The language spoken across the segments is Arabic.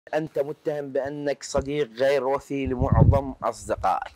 أنت متهم بأنك صديق غير وفي لمعظم أصدقائك.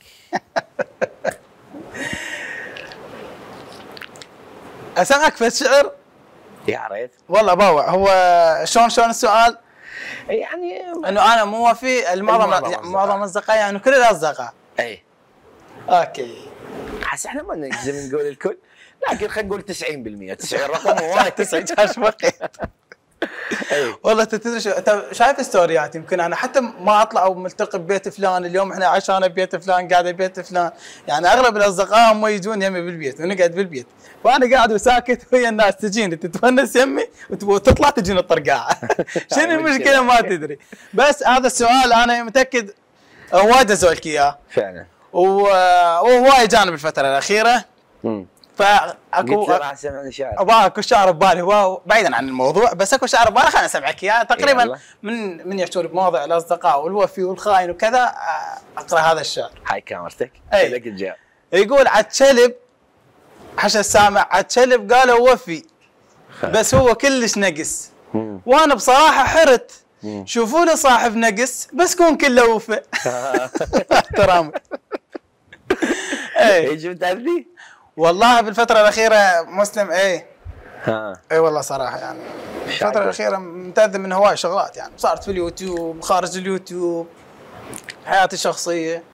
أسمعك في الشعر؟ يا ريت والله باوع. هو شلون السؤال؟ يعني انه انا مو وفي معظم اصدقائي، يعني كل الاصدقاء. اي اوكي. حس احنا ما نجزم نقول الكل، لكن خلينا نقول 90%. 90 رقم وايد. 90 جاش وقت. والله تدري شو، شايف ستوريات، يمكن انا حتى ما اطلع او ملتقي ببيت فلان، اليوم احنا عشان ببيت فلان، قاعد ببيت فلان، يعني اغلب الاصدقاء هم يجون يمي بالبيت ونقعد بالبيت، وانا قاعد وساكت ويا الناس تجيني تتونس يمي وتطلع تجيني الطرقاعه. شنو المشكله ما تدري. بس هذا السؤال انا متاكد وايد اسالك اياه فعلا، وهواي جانب الفتره الاخيره. فاكو اكو شعر ببالي، هو بعيدا عن الموضوع، بس اكو شعر ببالي خليني اسمعك اياه. تقريبا من يحكون بمواضيع الاصدقاء والوفي والخاين وكذا، اقرا هذا الشعر. هاي كاميرتك لك الجواب. يقول عالكلب، حش السامع، عالكلب قالوا وفي بس هو كلش نقص، وانا بصراحه حرت، شوفوا لي صاحب نقص بس كون كله وفي. احترامي. اي شفت هذي؟ والله بالفترة الأخيرة مسلم اي والله صراحة، يعني الفترة الأخيرة متأذي من هواي شغلات، يعني صارت في اليوتيوب، خارج اليوتيوب، حياتي الشخصية.